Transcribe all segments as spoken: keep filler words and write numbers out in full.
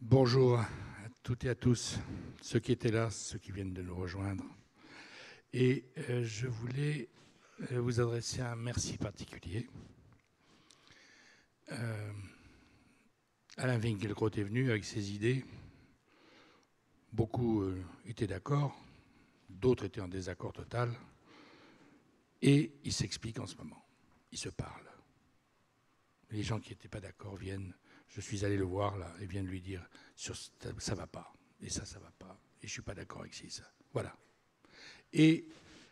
Bonjour à toutes et à tous, ceux qui étaient là, ceux qui viennent de nous rejoindre. Et euh, je voulais euh, vous adresser un merci particulier. Euh, Alain Finkielkraut est venu avec ses idées. Beaucoup euh, étaient d'accord, d'autres étaient en désaccord total. Et ils s'expliquent en ce moment, ils se parlent. Les gens qui n'étaient pas d'accord viennent, je suis allé le voir là, et viennent lui dire sur, ça ne va pas, et ça, ça ne va pas, et je ne suis pas d'accord avec ça. Voilà. Et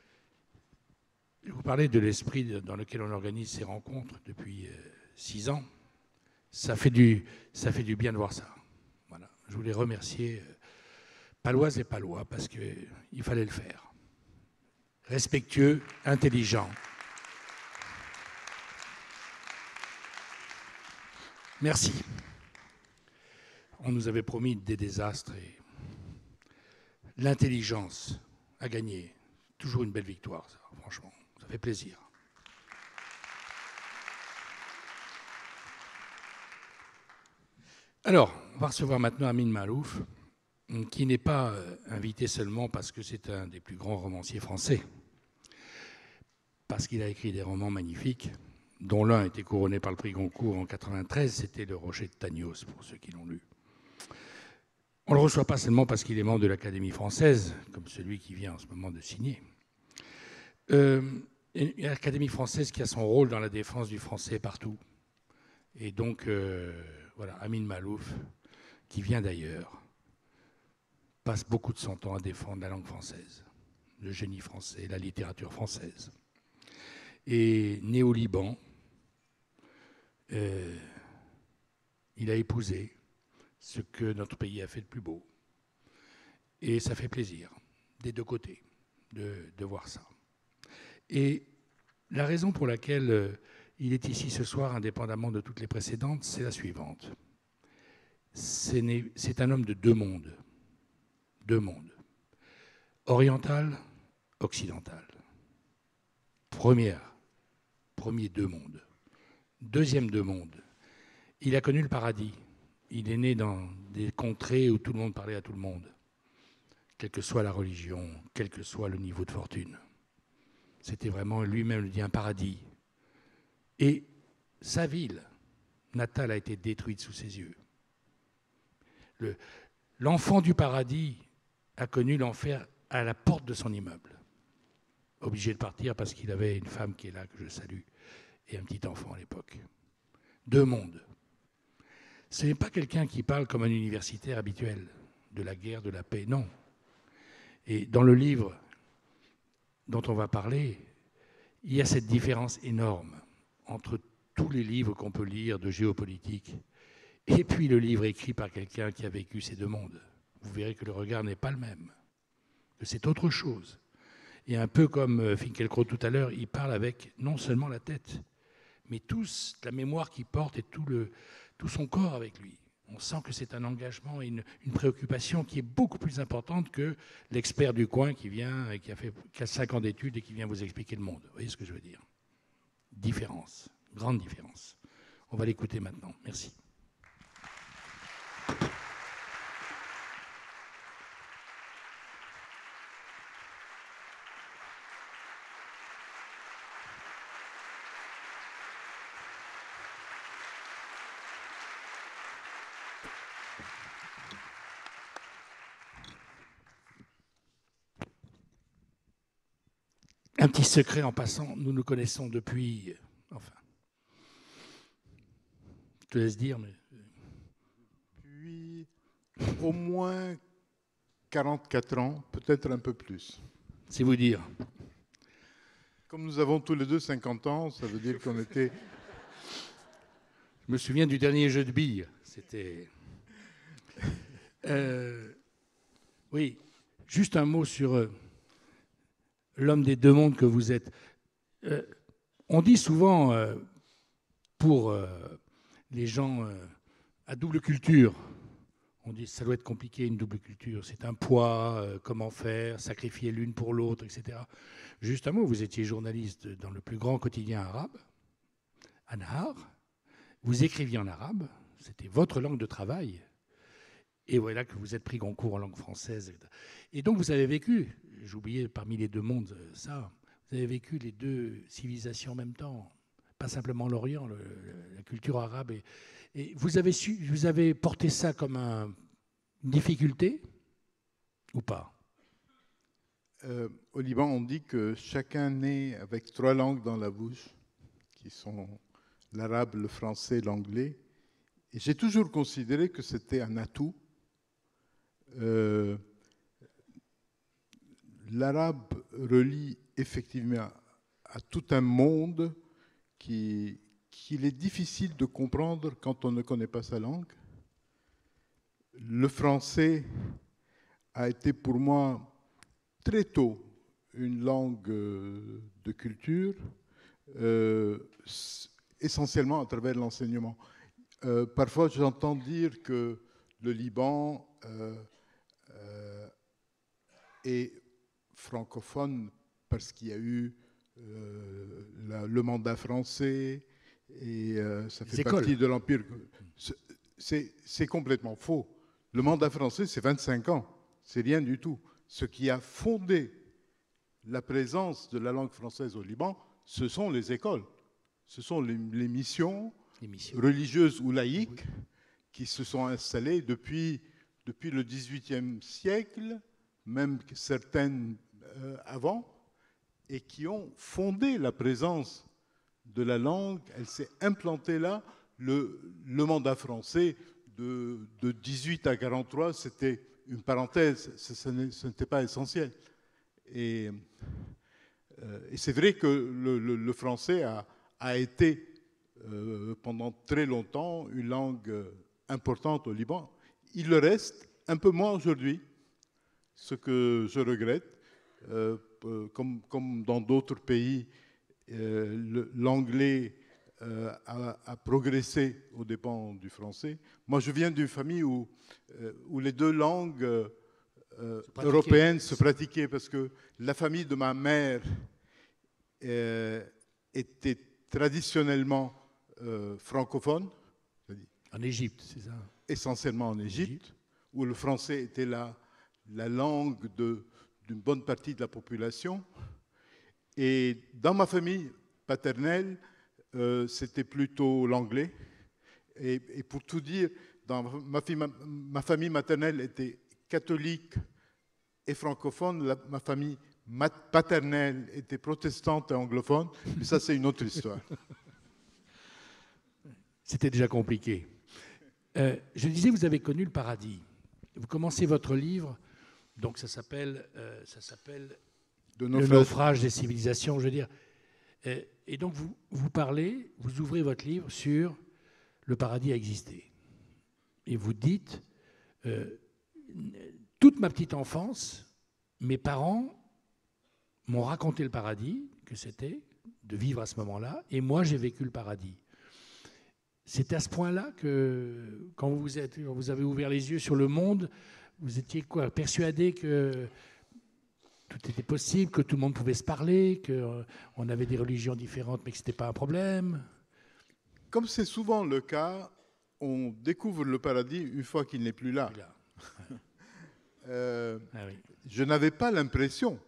je vous parlais de l'esprit dans lequel on organise ces rencontres depuis euh, six ans. Ça fait, du, ça fait du bien de voir ça. Voilà. Je voulais remercier euh, Paloises et Palois parce qu'il fallait le faire. Respectueux, intelligent. Merci. On nous avait promis des désastres et l'intelligence a gagné. Toujours une belle victoire, ça, franchement. Ça fait plaisir. Alors, on va recevoir maintenant Amin Maalouf, qui n'est pas invité seulement parce que c'est un des plus grands romanciers français, parce qu'il a écrit des romans magnifiques, dont l'un a été couronné par le prix Goncourt en mille neuf cent quatre-vingt-treize, c'était Le Rocher de Tagnos, pour ceux qui l'ont lu. On ne le reçoit pas seulement parce qu'il est membre de l'Académie française, comme celui qui vient en ce moment de signer. Euh, L'Académie française qui a son rôle dans la défense du français partout. Et donc, euh, voilà, Amin Maalouf, qui vient d'ailleurs, passe beaucoup de son temps à défendre la langue française, le génie français, la littérature française. Et né au Liban, euh, il a épousé ce que notre pays a fait de plus beau. Et ça fait plaisir, des deux côtés, de, de voir ça. Et la raison pour laquelle euh, il est ici ce soir, indépendamment de toutes les précédentes, c'est la suivante. C'est un homme de deux mondes. Deux mondes. Oriental, occidental. Première, premier deux mondes. Deuxième deux mondes. Il a connu le paradis. Il est né dans des contrées où tout le monde parlait à tout le monde, quelle que soit la religion, quel que soit le niveau de fortune. C'était vraiment, lui-même le dit, un paradis. Et sa ville natale a été détruite sous ses yeux. L'enfant du paradis a connu l'enfer à la porte de son immeuble. Obligé de partir parce qu'il avait une femme qui est là, que je salue, et un petit enfant à l'époque. Deux mondes. Ce n'est pas quelqu'un qui parle comme un universitaire habituel, de la guerre, de la paix, non. Et dans le livre dont on va parler, il y a cette différence énorme entre tous les livres qu'on peut lire de géopolitique et puis le livre écrit par quelqu'un qui a vécu ces deux mondes. Vous verrez que le regard n'est pas le même, que c'est autre chose. Et un peu comme Finkielkraut tout à l'heure, il parle avec non seulement la tête, mais tous la mémoire qu'il porte et tout, le, tout son corps avec lui. On sent que c'est un engagement et une, une préoccupation qui est beaucoup plus importante que l'expert du coin qui vient et qui a fait qui a cinq ans d'études et qui vient vous expliquer le monde. Vous voyez ce que je veux dire? Différence, grande différence. On va l'écouter maintenant. Merci. Un petit secret en passant, nous nous connaissons depuis... Enfin, je te laisse dire, mais... Depuis au moins quarante-quatre ans, peut-être un peu plus. C'est vous dire. Comme nous avons tous les deux cinquante ans, ça veut dire qu'on était... Je me souviens du dernier jeu de billes. C'était... Euh, oui, juste un mot sur... Euh, l'homme des deux mondes que vous êtes. Euh, on dit souvent, euh, pour euh, les gens euh, à double culture, on dit que ça doit être compliqué une double culture, c'est un poids, euh, comment faire, sacrifier l'une pour l'autre, et cetera. Juste un mot, vous étiez journaliste dans le plus grand quotidien arabe, An-Nahar, vous écriviez en arabe, c'était votre langue de travail, Et voilà que vous êtes pris Goncourt en langue française. Et donc vous avez vécu, j'ai oublié parmi les deux mondes ça, vous avez vécu les deux civilisations en même temps, pas simplement l'Orient, le, la culture arabe. Et, et vous, avez su, vous avez porté ça comme un, une difficulté ou pas? Euh, au Liban, on dit que chacun naît avec trois langues dans la bouche, qui sont l'arabe, le français, l'anglais. Et j'ai toujours considéré que c'était un atout. Euh, L'arabe relie effectivement à, à tout un monde qui, qu'il est difficile de comprendre quand on ne connaît pas sa langue. Le français a été pour moi très tôt une langue de culture, euh, essentiellement à travers l'enseignement. Euh, parfois, j'entends dire que le Liban euh, euh, est francophone parce qu'il y a eu euh, la, le mandat français et euh, ça fait partie de l'Empire. C'est complètement faux. Le mandat français, c'est vingt-cinq ans. C'est rien du tout. Ce qui a fondé la présence de la langue française au Liban, ce sont les écoles. Ce sont les, les missions, les missions religieuses ou laïques oui. qui se sont installées depuis, depuis le dix-huitième siècle, même certaines euh, avant, et qui ont fondé la présence de la langue. Elle s'est implantée là. Le, le mandat français de, de dix-huit à quarante-trois, c'était une parenthèse, ce, ce n'était pas essentiel. Et, euh, et c'est vrai que le, le, le français a, a été euh, pendant très longtemps une langue importante au Liban. Il le reste un peu moins aujourd'hui, ce que je regrette. Euh, comme, comme dans d'autres pays, euh, l'anglais euh, a, a progressé aux dépens du français. Moi, je viens d'une famille où, euh, où les deux langues euh, européennes se pratiquaient, parce que la famille de ma mère euh, était traditionnellement euh, francophone. En Égypte, c'est ça? Essentiellement en Égypte, où le français était la, la langue de d'une bonne partie de la population. Et dans ma famille paternelle, euh, c'était plutôt l'anglais. Et, et pour tout dire, dans ma, fille, ma, ma famille maternelle était catholique et francophone. La, ma famille mat paternelle était protestante et anglophone. Mais ça, c'est une autre histoire. C'était déjà compliqué. Euh, je disais, vous avez connu le paradis. Vous commencez votre livre... Donc ça s'appelle euh, ça s'appelle Le naufrage des civilisations, je veux dire. Et, et donc vous, vous parlez, vous ouvrez votre livre sur le paradis a existé. Et vous dites, euh, toute ma petite enfance, mes parents m'ont raconté le paradis, que c'était, de vivre à ce moment-là, et moi j'ai vécu le paradis. C'est à ce point-là que, quand vous, êtes, vous avez ouvert les yeux sur le monde, vous étiez quoi, persuadé que tout était possible, que tout le monde pouvait se parler, qu'on avait des religions différentes, mais que ce n'était pas un problème? Comme c'est souvent le cas, on découvre le paradis une fois qu'il n'est plus là. Plus là. euh, ah oui. Je n'avais pas l'impression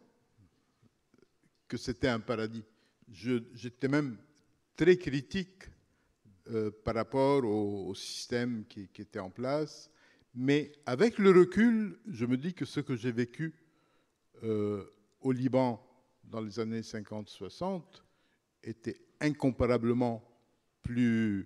que c'était un paradis. J'étais même très critique euh, par rapport au, au système qui, qui était en place. Mais avec le recul, je me dis que ce que j'ai vécu euh, au Liban dans les années cinquante soixante était incomparablement plus,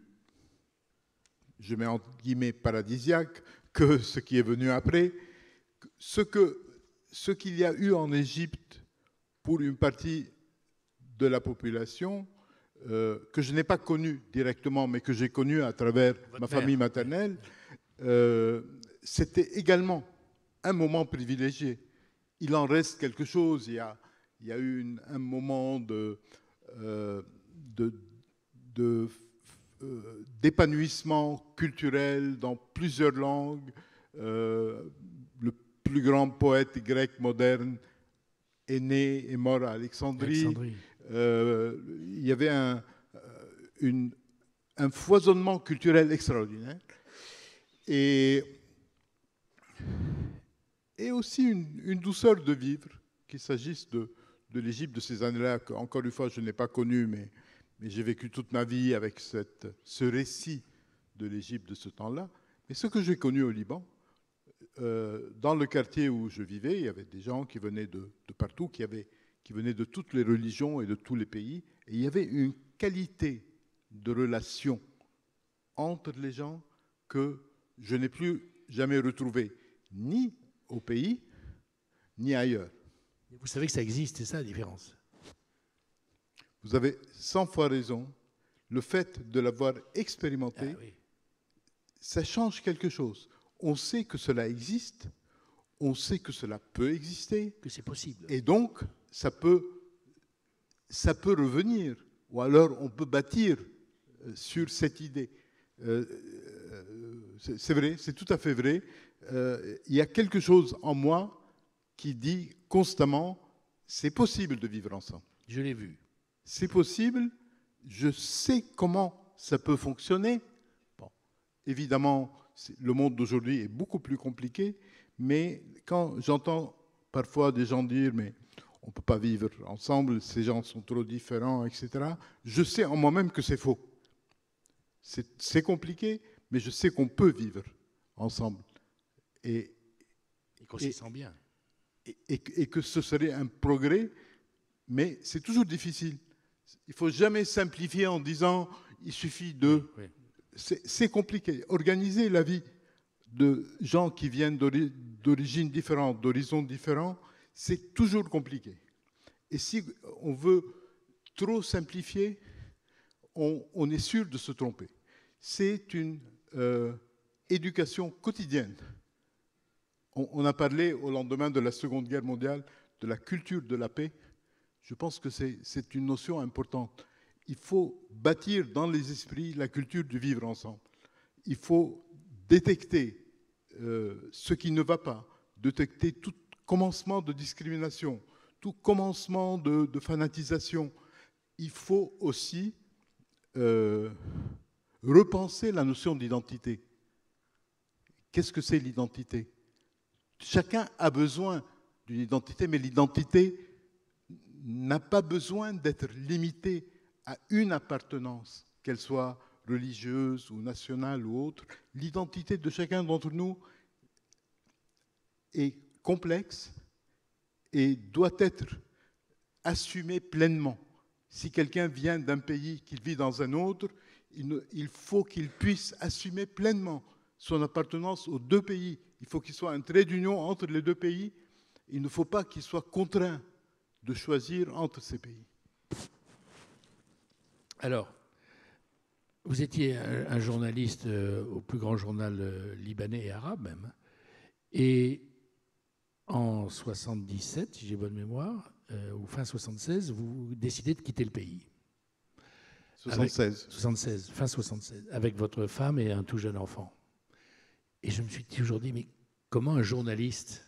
je mets entre guillemets, paradisiaque que ce qui est venu après. Ce que, ce qu'il y a eu en Égypte pour une partie de la population, euh, que je n'ai pas connu directement, mais que j'ai connu à travers Votre ma mère. famille maternelle, Euh, c'était également un moment privilégié. Il en reste quelque chose. Il y a, il y a eu une, un moment de, euh, de, de, euh, d'épanouissement culturel dans plusieurs langues. Euh, le plus grand poète grec moderne est né et mort à Alexandrie. Alexandrie. Euh, il y avait un, une, un foisonnement culturel extraordinaire. Et et aussi une, une douceur de vivre, qu'il s'agisse de, de l'Égypte de ces années-là, que, encore une fois, je n'ai pas connue, mais, mais j'ai vécu toute ma vie avec cette, ce récit de l'Égypte de ce temps-là. Mais ce que j'ai connu au Liban, euh, dans le quartier où je vivais, il y avait des gens qui venaient de, de partout, qui, avaient, qui venaient de toutes les religions et de tous les pays, et il y avait une qualité de relation entre les gens que je n'ai plus jamais retrouvée, ni au pays, ni ailleurs. Vous savez que ça existe, c'est ça la différence. Vous avez cent fois raison. Le fait de l'avoir expérimenté, Ah, oui. ça change quelque chose. On sait que cela existe, on sait que cela peut exister. Que c'est possible. Et donc, ça peut, ça peut revenir. Ou alors, on peut bâtir sur cette idée. Euh, c'est, c'est vrai, c'est tout à fait vrai. Euh, il y a quelque chose en moi qui dit constamment, c'est possible de vivre ensemble. Je l'ai vu. C'est possible, je sais comment ça peut fonctionner. Bon, évidemment, le monde d'aujourd'hui est beaucoup plus compliqué, mais quand j'entends parfois des gens dire, mais on ne peut pas vivre ensemble, ces gens sont trop différents, et cetera, je sais en moi-même que c'est faux. C'est, c'est compliqué, mais je sais qu'on peut vivre ensemble. Et, et qu'on s'y sent bien. Et, et, et que ce serait un progrès, mais c'est toujours difficile. Il ne faut jamais simplifier en disant il suffit de... Oui, oui. C'est, c'est compliqué. Organiser la vie de gens qui viennent d'ori- d'origines différentes, d'horizons différents, c'est toujours compliqué. Et si on veut trop simplifier, on, on est sûr de se tromper. C'est une euh, éducation quotidienne. On, on a parlé au lendemain de la Seconde Guerre mondiale de la culture de la paix. Je pense que c'est, c'est une notion importante. Il faut bâtir dans les esprits la culture du vivre ensemble. Il faut détecter euh, ce qui ne va pas, détecter tout commencement de discrimination, tout commencement de, de fanatisation. Il faut aussi euh, repenser la notion d'identité. Qu'est-ce que c'est l'identité ? Chacun a besoin d'une identité, mais l'identité n'a pas besoin d'être limitée à une appartenance, qu'elle soit religieuse ou nationale ou autre. L'identité de chacun d'entre nous est complexe et doit être assumée pleinement. Si quelqu'un vient d'un pays, qu'il vit dans un autre, il, ne, il faut qu'il puisse assumer pleinement son appartenance aux deux pays. Il faut qu'il soit un trait d'union entre les deux pays. Il ne faut pas qu'il soit contraint de choisir entre ces pays. Alors, vous étiez un, un journaliste euh, au plus grand journal euh, libanais et arabe même. Et en soixante-dix-sept, si j'ai bonne mémoire, euh, ou fin soixante-seize, vous décidez de quitter le pays. soixante-seize. Avec, soixante-seize, fin soixante-seize, avec votre femme et un tout jeune enfant. Et je me suis toujours dit, mais comment un journaliste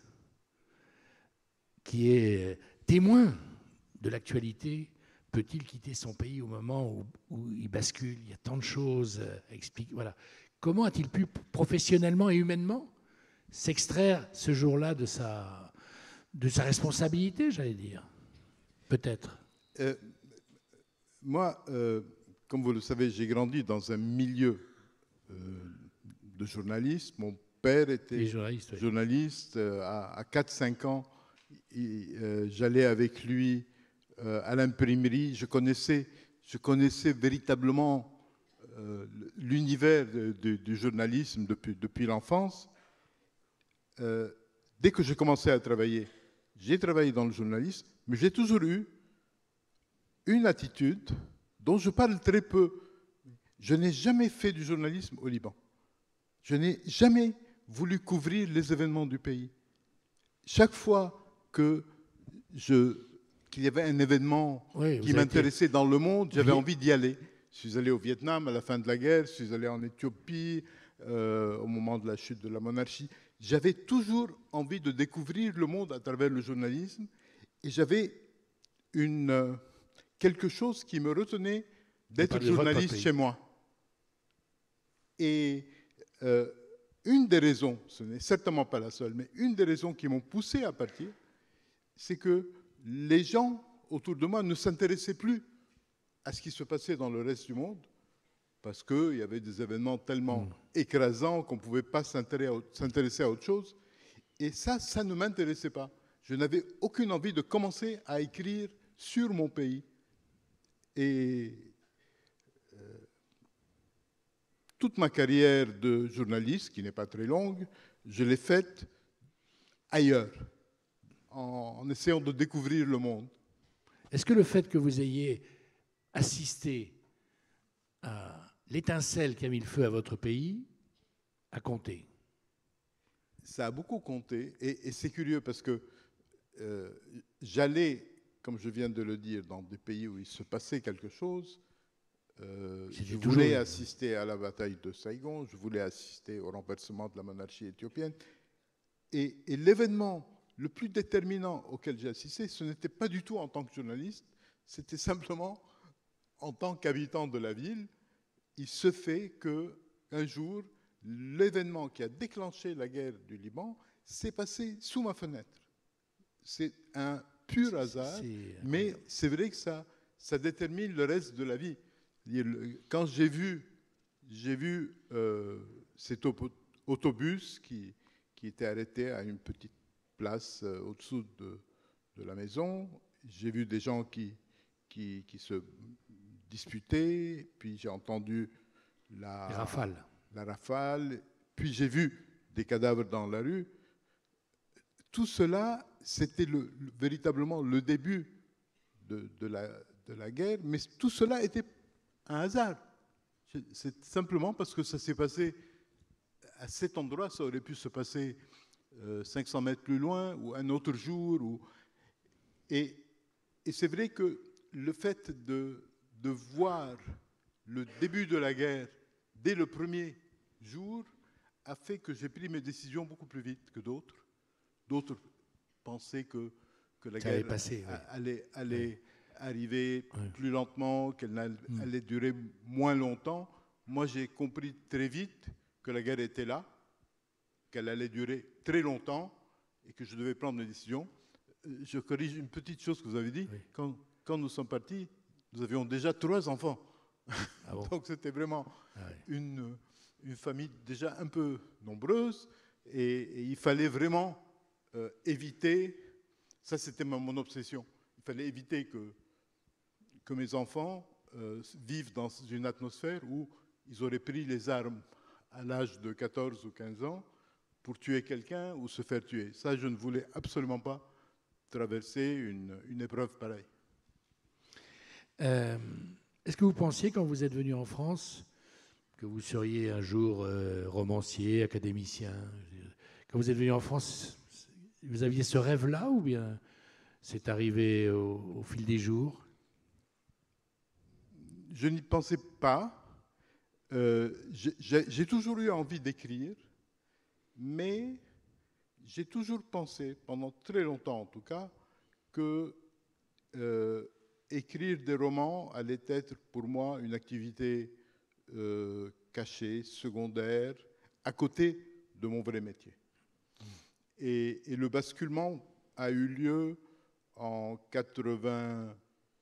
qui est témoin de l'actualité peut-il quitter son pays au moment où, où il bascule ? Il y a tant de choses à expliquer. Voilà. Comment a-t-il pu professionnellement et humainement s'extraire ce jour-là de sa, de sa responsabilité, j'allais dire ? Peut-être. Euh, moi, euh, comme vous le savez, j'ai grandi dans un milieu euh, de journalisme. Mon père était journaliste, oui. journaliste euh, à, à quatre cinq ans. Et, euh, j'allais avec lui euh, à l'imprimerie. Je connaissais, je connaissais véritablement euh, l'univers de, de, du journalisme depuis, depuis l'enfance. Euh, dès que j'ai commencé à travailler, j'ai travaillé dans le journalisme, mais j'ai toujours eu une attitude dont je parle très peu. Je n'ai jamais fait du journalisme au Liban. Je n'ai jamais voulu couvrir les événements du pays. Chaque fois que je, qu'il y avait un événement oui, qui m'intéressait été... dans le monde, j'avais oui. envie d'y aller. Je suis allé au Vietnam à la fin de la guerre, je suis allé en Éthiopie euh, au moment de la chute de la monarchie. J'avais toujours envie de découvrir le monde à travers le journalisme et j'avais une, euh, quelque chose qui me retenait d'être journaliste chez moi. Et, euh, une des raisons, ce n'est certainement pas la seule, mais une des raisons qui m'ont poussé à partir, c'est que les gens autour de moi ne s'intéressaient plus à ce qui se passait dans le reste du monde, parce qu'il y avait des événements tellement mmh. écrasants qu'on ne pouvait pas s'intéresser à autre chose. Et ça, ça ne m'intéressait pas. Je n'avais aucune envie de commencer à écrire sur mon pays. Et euh, toute ma carrière de journaliste, qui n'est pas très longue, je l'ai faite ailleurs, en, en essayant de découvrir le monde. Est-ce que le fait que vous ayez assisté à l'étincelle qui a mis le feu à votre pays a compté? Ça a beaucoup compté, et, et c'est curieux parce que euh, j'allais, comme je viens de le dire, dans des pays où il se passait quelque chose. Euh, je voulais toujours... assister à la bataille de Saïgon, je voulais assister au renversement de la monarchie éthiopienne, et, et l'événement le plus déterminant auquel j'ai assisté, ce n'était pas du tout en tant que journaliste, c'était simplement en tant qu'habitant de la ville. Il se fait qu'un jour, l'événement qui a déclenché la guerre du Liban s'est passé sous ma fenêtre. C'est un pur hasard, mais c'est vrai que ça, ça détermine le reste de la vie. Quand j'ai vu, j'ai vu euh, cet autobus qui, qui était arrêté à une petite place euh, au-dessous de, de la maison, j'ai vu des gens qui, qui, qui se disputaient, puis j'ai entendu la rafale. la rafale, puis j'ai vu des cadavres dans la rue. Tout cela, c'était le, le, véritablement le début de, de, la, de la guerre, mais tout cela était un hasard. C'est simplement parce que ça s'est passé à cet endroit, ça aurait pu se passer euh, cinq cents mètres plus loin, ou un autre jour. Ou... Et, et c'est vrai que le fait de, de voir le début de la guerre dès le premier jour a fait que j'ai pris mes décisions beaucoup plus vite que d'autres. D'autres pensaient que, que la ça guerre allait, passer, a, oui. allait, allait oui. arriver oui. plus lentement, qu'elle allait mm. durer moins longtemps. Moi, j'ai compris très vite que la guerre était là, qu'elle allait durer très longtemps et que je devais prendre mes décisions. Je corrige une petite chose que vous avez dit. Oui. Quand, quand nous sommes partis, nous avions déjà trois enfants. Ah bon? Donc c'était vraiment ah oui. une, une famille déjà un peu nombreuse et, et il fallait vraiment euh, éviter, ça c'était mon, mon obsession, il fallait éviter que, que mes enfants euh, vivent dans une atmosphère où ils auraient pris les armes à l'âge de quatorze ou quinze ans pour tuer quelqu'un ou se faire tuer. Ça, je ne voulais absolument pas traverser une, une épreuve pareille. Euh... Est-ce que vous pensiez, quand vous êtes venu en France, que vous seriez un jour euh, romancier, académicien? Quand vous êtes venu en France, vous aviez ce rêve-là ou bien c'est arrivé au, au fil des jours? Je n'y pensais pas. Euh, j'ai toujours eu envie d'écrire, mais j'ai toujours pensé, pendant très longtemps en tout cas, que euh, écrire des romans allait être pour moi une activité euh, cachée, secondaire, à côté de mon vrai métier. Mmh. Et, et le basculement a eu lieu en quatre-vingt-quatre,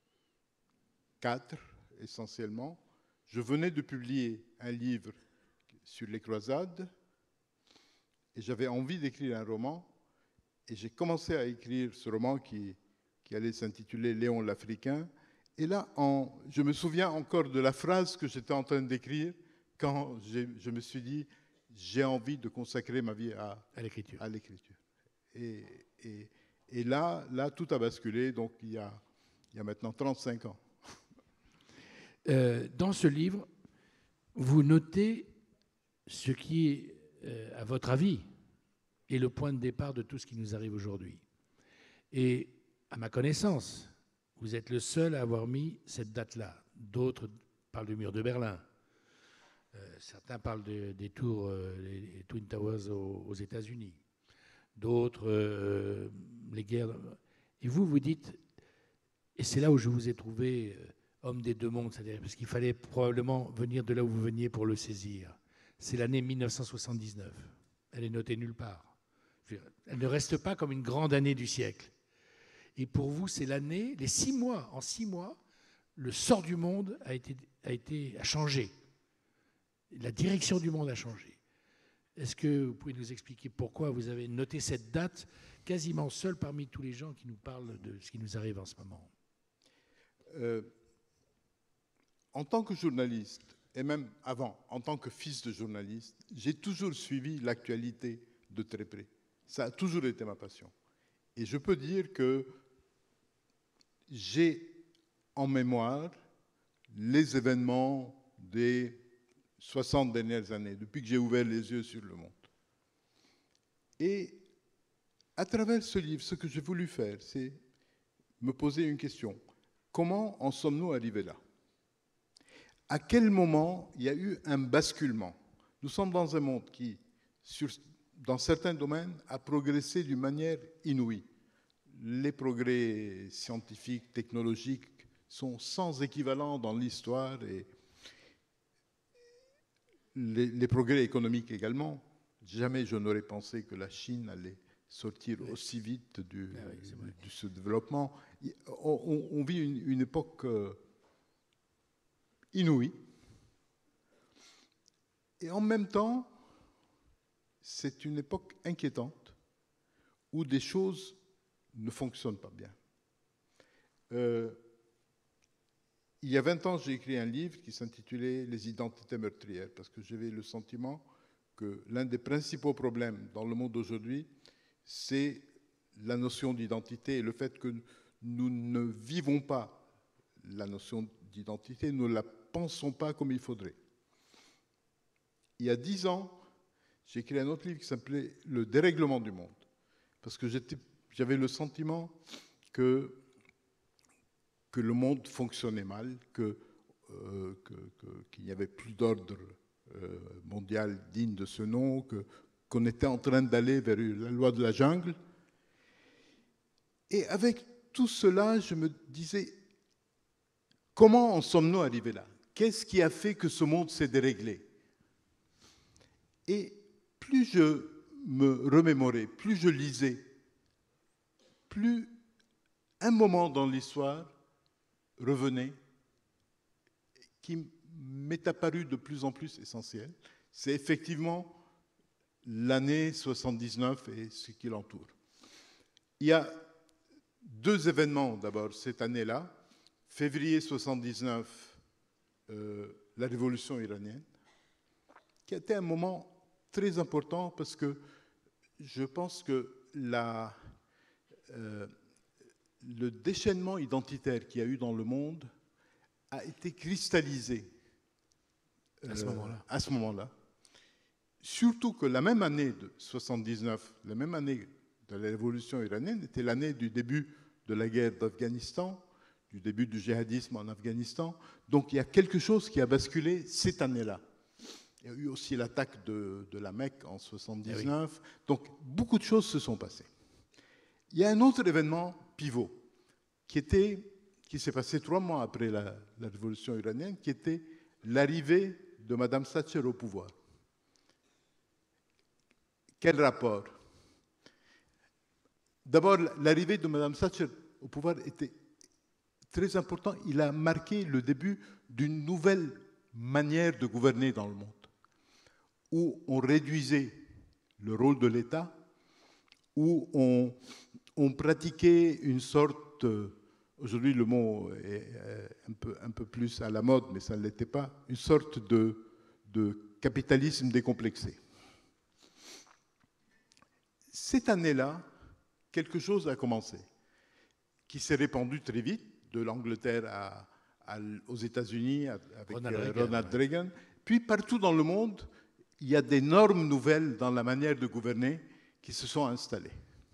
essentiellement. Je venais de publier un livre sur les croisades et j'avais envie d'écrire un roman. Et j'ai commencé à écrire ce roman qui... qui allait s'intituler Léon l'Africain. Et là, en, je me souviens encore de la phrase que j'étais en train d'écrire quand je me suis dit j'ai envie de consacrer ma vie à, à l'écriture. À l'écriture. Et, et, et là, là, tout a basculé, donc il y a, il y a maintenant trente-cinq ans. Euh, dans ce livre, vous notez ce qui est, euh, à votre avis, est le point de départ de tout ce qui nous arrive aujourd'hui. Et à ma connaissance, vous êtes le seul à avoir mis cette date-là. D'autres parlent du mur de Berlin. Euh, certains parlent de, des tours, euh, les Twin Towers aux, aux États-Unis. D'autres, euh, les guerres. Et vous, vous dites, et c'est là où je vous ai trouvé euh, homme des deux mondes, c'est-à-dire parce qu'il fallait probablement venir de là où vous veniez pour le saisir. c'est l'année mille neuf cent soixante-dix-neuf. Elle est notée nulle part. Elle ne reste pas comme une grande année du siècle. Et pour vous, c'est l'année, les six mois, en six mois, le sort du monde a, été, a, été, a changé. La direction du monde a changé. Est-ce que vous pouvez nous expliquer pourquoi vous avez noté cette date quasiment seule parmi tous les gens qui nous parlent de ce qui nous arrive en ce moment? euh, En tant que journaliste, et même avant, en tant que fils de journaliste, j'ai toujours suivi l'actualité de très près. Ça a toujours été ma passion. Et je peux dire que j'ai en mémoire les événements des soixante dernières années, depuis que j'ai ouvert les yeux sur le monde. Et à travers ce livre, ce que j'ai voulu faire, c'est me poser une question. Comment en sommes-nous arrivés là? À quel moment il y a eu un basculement? Nous sommes dans un monde qui, sur, dans certains domaines, a progressé d'une manière inouïe. Les progrès scientifiques, technologiques sont sans équivalent dans l'histoire et les, les progrès économiques également. Jamais je n'aurais pensé que la Chine allait sortir oui. aussi vite du, ah oui, de ce développement. On, on vit une, une époque euh, inouïe. Et en même temps, c'est une époque inquiétante où des choses ne fonctionnent pas bien. Euh, il y a vingt ans, j'ai écrit un livre qui s'intitulait « Les identités meurtrières » parce que j'avais le sentiment que l'un des principaux problèmes dans le monde d'aujourd'hui, c'est la notion d'identité et le fait que nous ne vivons pas la notion d'identité, nous ne la pensons pas comme il faudrait. Il y a dix ans, j'ai écrit un autre livre qui s'appelait « Le dérèglement du monde » parce que j'avais le sentiment que, que le monde fonctionnait mal, que, euh, que, que, qu'il n'y avait plus d'ordre euh, mondial digne de ce nom, que, qu'on était en train d'aller vers la loi de la jungle. Et avec tout cela, je me disais, comment en sommes-nous arrivés là? Qu'est-ce qui a fait que ce monde s'est déréglé? Et plus je me remémorais, plus je lisais, plus un moment dans l'histoire revenait qui m'est apparu de plus en plus essentiel. C'est effectivement l'année soixante-dix-neuf et ce qui l'entoure. Il y a deux événements d'abord cette année-là. Février soixante-dix-neuf, euh, la révolution iranienne, qui a été un moment très important parce que je pense que la, euh, le déchaînement identitaire qu'il y a eu dans le monde a été cristallisé euh, à ce moment-là. À ce moment-là. Surtout que la même année de soixante-dix-neuf, la même année de la révolution iranienne, était l'année du début de la guerre d'Afghanistan, du début du djihadisme en Afghanistan. Donc il y a quelque chose qui a basculé cette année-là. Il y a eu aussi l'attaque de, de la Mecque en soixante-dix-neuf. Eh oui. Donc, beaucoup de choses se sont passées. Il y a un autre événement pivot qui, était, qui s'est passé trois mois après la, la révolution iranienne, qui était l'arrivée de Mme Thatcher au pouvoir. Quel rapport? D'abord, l'arrivée de Mme Thatcher au pouvoir était très important. Il a marqué le début d'une nouvelle manière de gouverner dans le monde, où on réduisait le rôle de l'État, où on, on pratiquait une sorte, aujourd'hui le mot est un peu, un peu plus à la mode, mais ça ne l'était pas, une sorte de, de capitalisme décomplexé. Cette année-là, quelque chose a commencé, qui s'est répandu très vite, de l'Angleterre à, à, aux États-Unis avec Ronald Reagan, Ronald Reagan. Puis partout dans le monde, il y a des normes nouvelles dans la manière de gouverner qui se sont installées.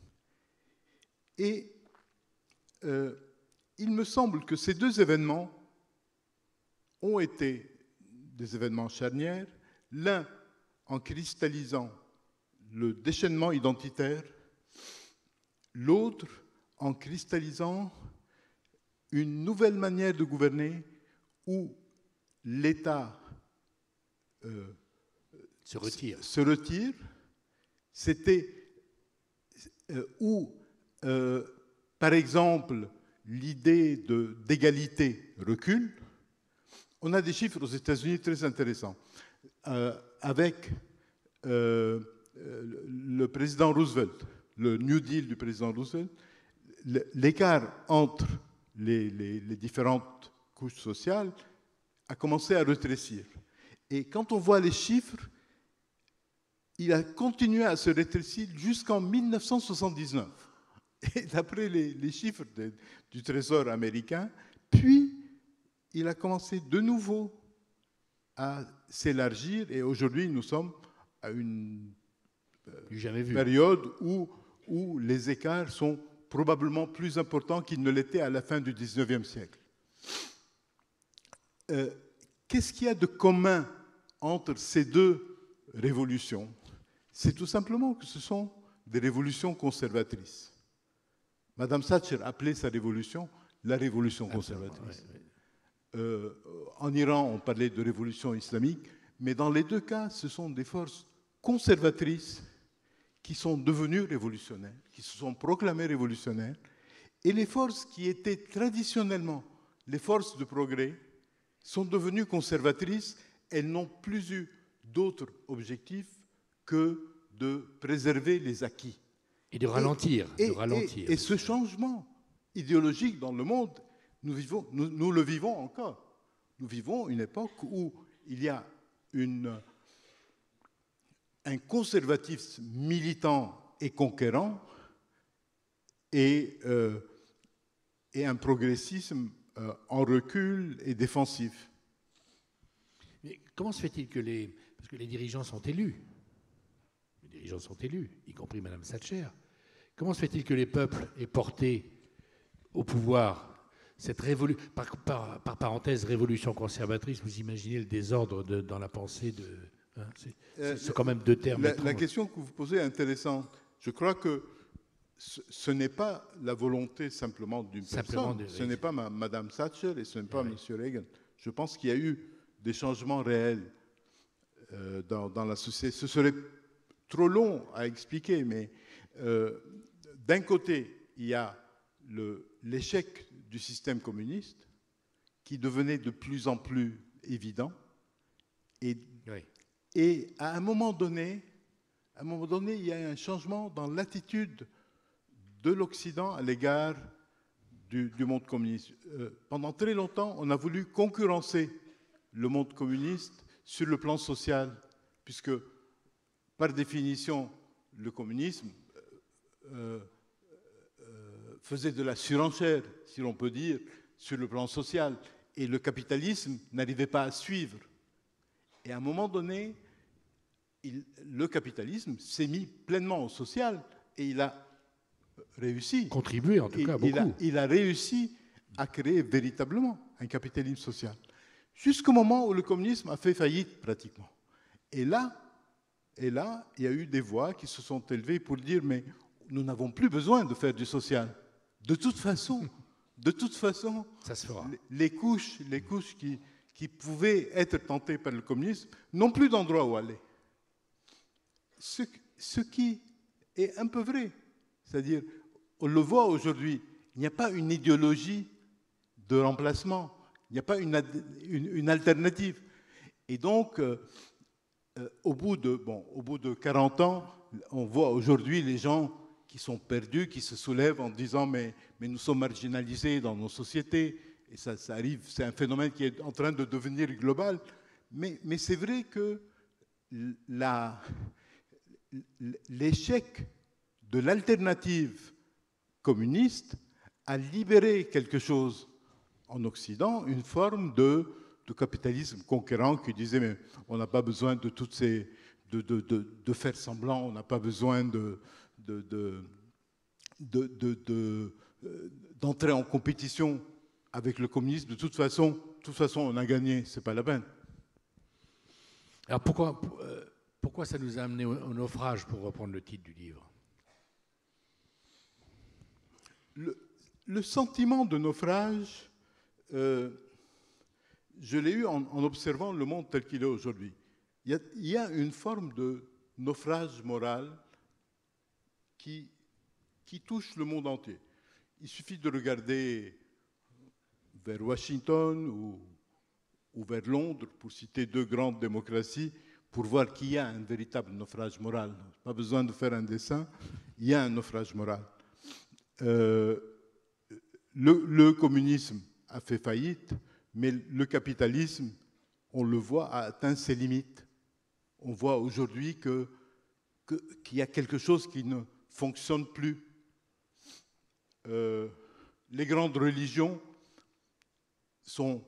Et euh, il me semble que ces deux événements ont été des événements charnières, l'un en cristallisant le déchaînement identitaire, l'autre en cristallisant une nouvelle manière de gouverner où l'État euh, se retire. Se retire. C'était euh, où, euh, par exemple, l'idée de, d'égalité recule. On a des chiffres aux États-Unis très intéressants. Euh, avec euh, le président Roosevelt, le New Deal du président Roosevelt, l'écart entre les, les, les différentes couches sociales a commencé à rétrécir. Et quand on voit les chiffres, il a continué à se rétrécir jusqu'en mille neuf cent soixante-dix-neuf. Et d'après les, les chiffres de, du Trésor américain, puis il a commencé de nouveau à s'élargir. Et aujourd'hui, nous sommes à une Jamais vu. période où, où les écarts sont probablement plus importants qu'ils ne l'étaient à la fin du dix-neuvième siècle. Euh, qu'est-ce qu'il y a de commun entre ces deux révolutions? C'est tout simplement que ce sont des révolutions conservatrices. Madame Thatcher appelait sa révolution la révolution conservatrice. Ouais, ouais. Euh, en Iran, on parlait de révolution islamique, mais dans les deux cas, ce sont des forces conservatrices qui sont devenues révolutionnaires, qui se sont proclamées révolutionnaires, et les forces qui étaient traditionnellement les forces de progrès sont devenues conservatrices. Elles n'ont plus eu d'autre objectif que de préserver les acquis. Et de ralentir. Et, de et, ralentir. et, et ce changement idéologique dans le monde, nous, vivons, nous, nous le vivons encore. Nous vivons une époque où il y a une, un conservatisme militant et conquérant et, euh, et un progressisme euh, en recul et défensif. Mais comment se fait-il que les... Parce que les dirigeants sont élus. Les dirigeants sont élus, y compris Madame Thatcher. Comment se fait-il que les peuples aient porté au pouvoir cette révolution, par, par, par parenthèse, révolution conservatrice? Vous imaginez le désordre de, dans la pensée de... Hein, c'est, euh, c'est quand même deux termes. La, la question que vous posez est intéressante. Je crois que ce, ce n'est pas la volonté simplement d'une simplement personne. De, ce oui. n'est pas ma, Madame Thatcher et ce n'est pas oui. Monsieur Reagan. Je pense qu'il y a eu des changements réels euh, dans, dans la société. Ce serait trop long à expliquer, mais euh, d'un côté, il y a le, l'échec du système communiste qui devenait de plus en plus évident. Et, oui. et à un moment donné, à un moment donné, il y a un changement dans l'attitude de l'Occident à l'égard du, du monde communiste. Euh, pendant très longtemps, on a voulu concurrencer le monde communiste sur le plan social, puisque, par définition, le communisme euh, euh, faisait de la surenchère, si l'on peut dire, sur le plan social, et le capitalisme n'arrivait pas à suivre. Et à un moment donné, il, le capitalisme s'est mis pleinement au social, et il a réussi. Contribué, en tout cas, beaucoup. Il a, il a réussi à créer véritablement un capitalisme social. Jusqu'au moment où le communisme a fait faillite, pratiquement. Et là, et là, il y a eu des voix qui se sont élevées pour dire « mais nous n'avons plus besoin de faire du social. De toute façon, de toute façon, ça se fera. Les couches, les couches qui, qui pouvaient être tentées par le communisme n'ont plus d'endroit où aller. » Ce, ce qui est un peu vrai. C'est-à-dire, on le voit aujourd'hui, il n'y a pas une idéologie de remplacement, il n'y a pas une, une, une alternative. Et donc, euh, euh, au, bout de, bon, au bout de quarante ans, on voit aujourd'hui les gens qui sont perdus, qui se soulèvent en disant mais, mais nous sommes marginalisés dans nos sociétés, et ça, ça arrive, c'est un phénomène qui est en train de devenir global. Mais, mais c'est vrai que la, l'échec de l'alternative communiste a libéré quelque chose en Occident, une forme de, de capitalisme conquérant qui disait mais on n'a pas besoin de toutes ces de, de, de, de faire semblant, on n'a pas besoin de, de, de, de, de, de, d'entrer en compétition avec le communisme. De toute façon, de toute façon on a gagné, c'est pas la peine. Alors pourquoi, pourquoi ça nous a amené au naufrage, pour reprendre le titre du livre? Le, le sentiment de naufrage, euh, je l'ai eu en, en observant le monde tel qu'il est aujourd'hui. Il Il y a, il y a une forme de naufrage moral qui, qui touche le monde entier. Il suffit de regarder vers Washington ou, ou vers Londres, pour citer deux grandes démocraties, pour voir qu'il y a un véritable naufrage moral. Pas besoin de faire un dessin, il y a un naufrage moral. Euh, le, le communisme a fait faillite, mais le capitalisme, on le voit, a atteint ses limites. On voit aujourd'hui que, que, qu'il y a quelque chose qui ne fonctionne plus. Euh, les grandes religions sont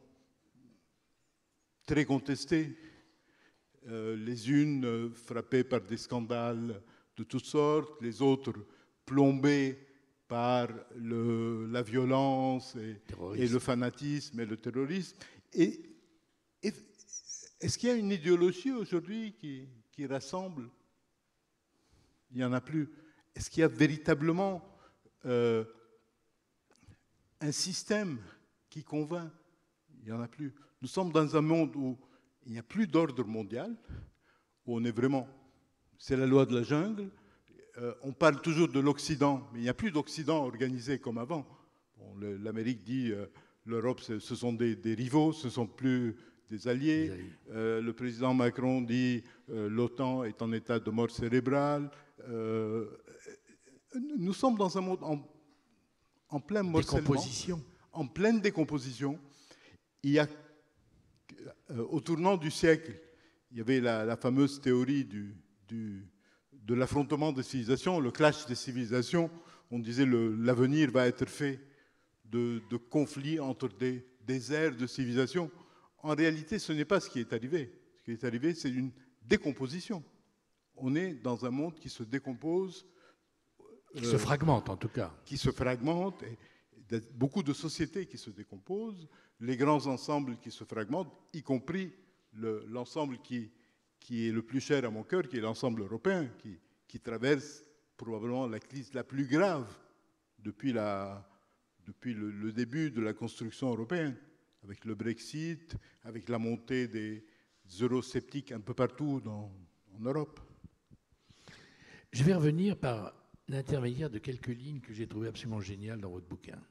très contestées, euh, les unes euh, frappées par des scandales de toutes sortes, les autres plombées par le, la violence et, et le fanatisme et le terrorisme. Et, et est-ce qu'il y a une idéologie aujourd'hui qui, qui rassemble? Il n'y en a plus. Est-ce qu'il y a véritablement euh, un système qui convainc? Il n'y en a plus. Nous sommes dans un monde où il n'y a plus d'ordre mondial, où on est vraiment... C'est la loi de la jungle. Euh, on parle toujours de l'Occident, mais il n'y a plus d'Occident organisé comme avant. Bon, le, L'Amérique dit euh, l'Europe, ce sont des, des rivaux, ce ne sont plus des alliés. Euh, le président Macron dit euh, l'OTAN est en état de mort cérébrale. Euh, nous sommes dans un monde en, en plein morcellement, décomposition. En pleine décomposition. Il y a, euh, au tournant du siècle, il y avait la, la fameuse théorie du, du, de l'affrontement des civilisations, le clash des civilisations. On disait que l'avenir va être fait de, de conflits entre des, des aires de civilisation. En réalité, ce n'est pas ce qui est arrivé. Ce qui est arrivé, c'est une décomposition. On est dans un monde qui se décompose. Qui euh, se fragmente, en tout cas. Qui se fragmente. Et, beaucoup de sociétés qui se décomposent, les grands ensembles qui se fragmentent, y compris le, l'ensemble qui, qui est le plus cher à mon cœur, qui est l'ensemble européen, qui, qui traverse probablement la crise la plus grave depuis, la, depuis le, le début de la construction européenne, avec le Brexit, avec la montée des eurosceptiques un peu partout dans, en Europe. Je vais revenir par l'intermédiaire de quelques lignes que j'ai trouvées absolument géniales dans votre bouquin.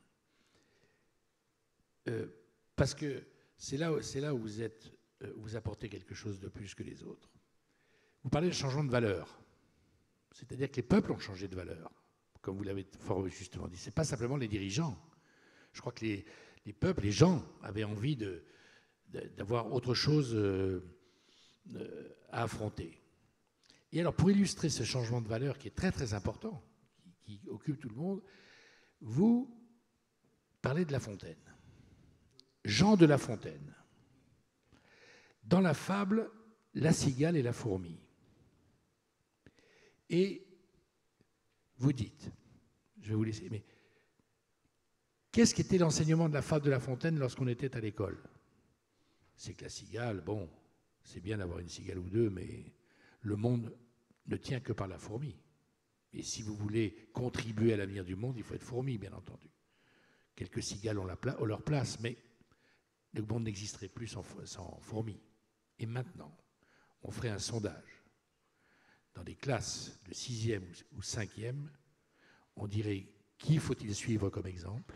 Euh, parce que c'est là, c'est là où vous, êtes, euh, vous apportez quelque chose de plus que les autres. Vous parlez de changement de valeur. C'est-à-dire que les peuples ont changé de valeur, comme vous l'avez fort justement dit. Ce n'est pas simplement les dirigeants. Je crois que les, les peuples, les gens avaient envie de, de, d'avoir autre chose euh, euh, à affronter. Et alors, pour illustrer ce changement de valeur qui est très très important, qui, qui occupe tout le monde, vous parlez de La Fontaine. Jean de La Fontaine. Dans la fable, la cigale et la fourmi. Et vous dites, je vais vous laisser, mais qu'est-ce qu'était l'enseignement de la fable de La Fontaine lorsqu'on était à l'école? C'est que la cigale, bon, c'est bien d'avoir une cigale ou deux, mais le monde ne tient que par la fourmi. Et si vous voulez contribuer à l'avenir du monde, il faut être fourmi, bien entendu. Quelques cigales ont, la pla- ont leur place, mais le monde n'existerait plus sans, sans fourmis. Et maintenant, on ferait un sondage. Dans des classes de sixième ou cinquième, on dirait qui faut-il suivre comme exemple?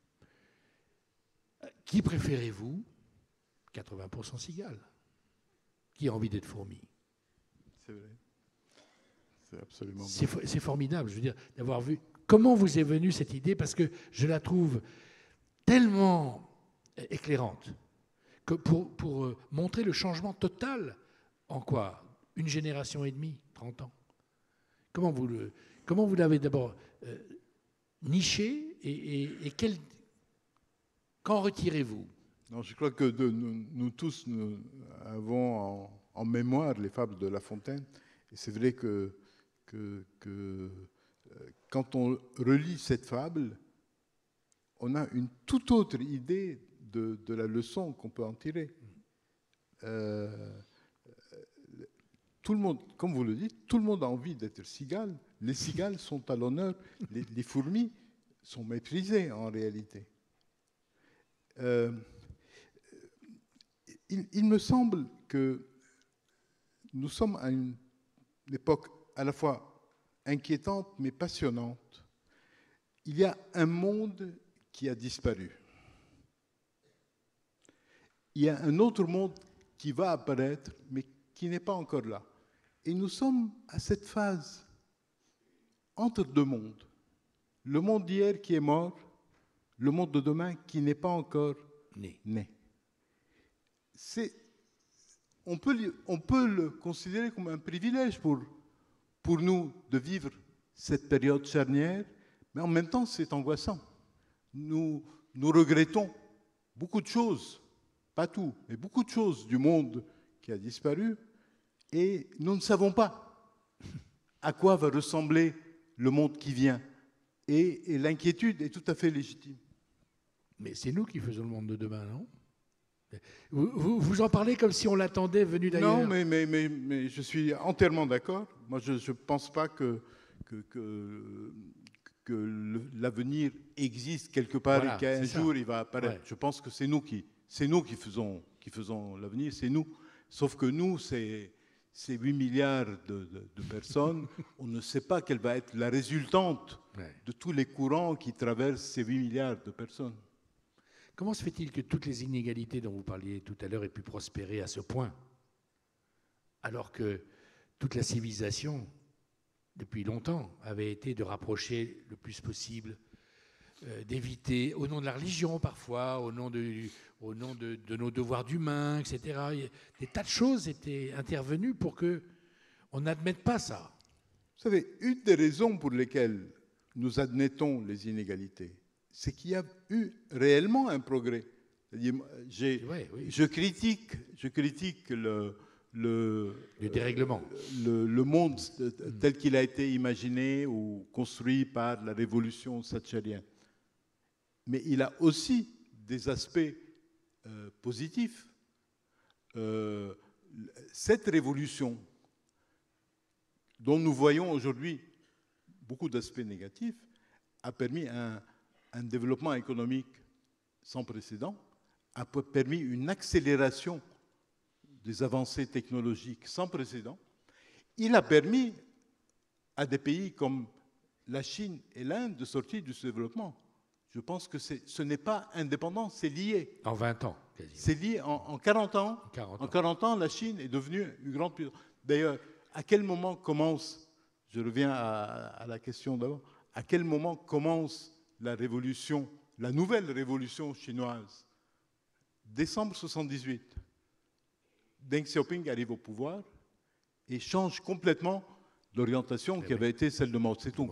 Qui préférez-vous? quatre-vingts pour cent cigales. Qui a envie d'être fourmi? C'est vrai. C'est absolument c'est, for- c'est formidable, je veux dire, d'avoir vu. Comment vous est venue cette idée? Parce que je la trouve tellement éclairante que pour, pour euh, montrer le changement total en quoi? Une génération et demie, trente ans. Comment vous, le, comment vous l'avez d'abord euh, niché et, et, et quel, qu'en retirez-vous? Non, je crois que de, nous, nous tous nous avons en, en mémoire les fables de La Fontaine. Et c'est vrai que, que, que euh, quand on relit cette fable, on a une toute autre idée de, de la leçon qu'on peut en tirer. Euh, tout le monde, comme vous le dites, tout le monde a envie d'être cigale. Les cigales sont à l'honneur. Les, les fourmis sont méprisées en réalité. Euh, il, il me semble que nous sommes à une époque à la fois inquiétante mais passionnante. Il y a un monde qui a disparu. Il y a un autre monde qui va apparaître, mais qui n'est pas encore là. Et nous sommes à cette phase entre deux mondes. Le monde d'hier qui est mort, le monde de demain qui n'est pas encore né. né. C'est, on peut, on peut le considérer comme un privilège pour, pour nous de vivre cette période charnière, mais en même temps c'est angoissant. Nous, nous regrettons beaucoup de choses, pas tout, mais beaucoup de choses du monde qui a disparu, et nous ne savons pas à quoi va ressembler le monde qui vient. Et, et l'inquiétude est tout à fait légitime. Mais c'est nous qui faisons le monde de demain, non ? vous, vous, vous en parlez comme si on l'attendait venu d'ailleurs. Non, mais, mais, mais, mais je suis entièrement d'accord. Moi, je ne pense pas que, que, que, que l'avenir existe quelque part voilà, et qu'un jour il va apparaître. Ouais. Je pense que c'est nous qui, c'est nous qui faisons, qui faisons l'avenir, c'est nous. Sauf que nous, c'est... Ces huit milliards de, de, de personnes, on ne sait pas quelle va être la résultante ouais. de tous les courants qui traversent ces huit milliards de personnes. Comment se fait-il que toutes les inégalités dont vous parliez tout à l'heure aient pu prospérer à ce point, alors que toute la civilisation, depuis longtemps, avait été de rapprocher le plus possible, euh, d'éviter, au nom de la religion parfois, au nom de... au nom de, de nos devoirs d'humains, et cetera. Des tas de choses étaient intervenues pour qu'on n'admette pas ça. Vous savez, une des raisons pour lesquelles nous admettons les inégalités, c'est qu'il y a eu réellement un progrès. J'ai, ouais, oui. je, critique, je critique le, le, le dérèglement. Le, le monde tel qu'il a été imaginé ou construit par la révolution thatchérienne. Mais il a aussi des aspects Euh, positif. Euh, cette révolution dont nous voyons aujourd'hui beaucoup d'aspects négatifs a permis un, un développement économique sans précédent, a permis une accélération des avancées technologiques sans précédent. Il a permis à des pays comme la Chine et l'Inde de sortir du développement. Je pense que ce n'est pas indépendant, c'est lié. En vingt ans, quasiment. C'est lié. En, en, quarante ans, quarante ans. En quarante ans, la Chine est devenue une grande puissance. D'ailleurs, à quel moment commence, je reviens à, à la question d'avant, à quel moment commence la révolution, la nouvelle révolution chinoise ? Décembre soixante-dix-huit. Deng Xiaoping arrive au pouvoir et change complètement l'orientation qui avait été celle de Mao Tse-tung.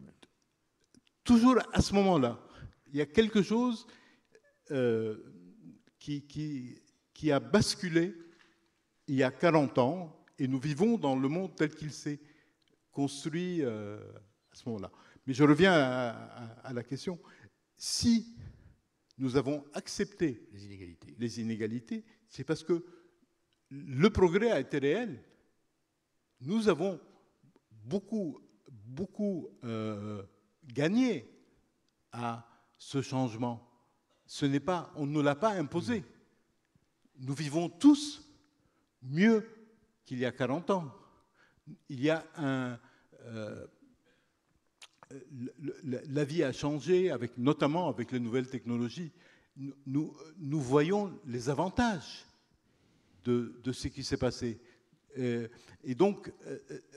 Toujours à ce moment-là, il y a quelque chose euh, qui, qui, qui a basculé il y a quarante ans, et nous vivons dans le monde tel qu'il s'est construit euh, à ce moment-là. Mais je reviens à, à, à la question. Si nous avons accepté les inégalités, les inégalités, c'est parce que le progrès a été réel. Nous avons beaucoup, beaucoup euh, gagné à ce changement. Ce n'est pas, on ne l'a pas imposé. Nous vivons tous mieux qu'il y a quarante ans. Il y a un... Euh, le, le, la vie a changé, avec, notamment avec les nouvelles technologies. Nous, nous, nous voyons les avantages de, de ce qui s'est passé. Euh, et donc, euh,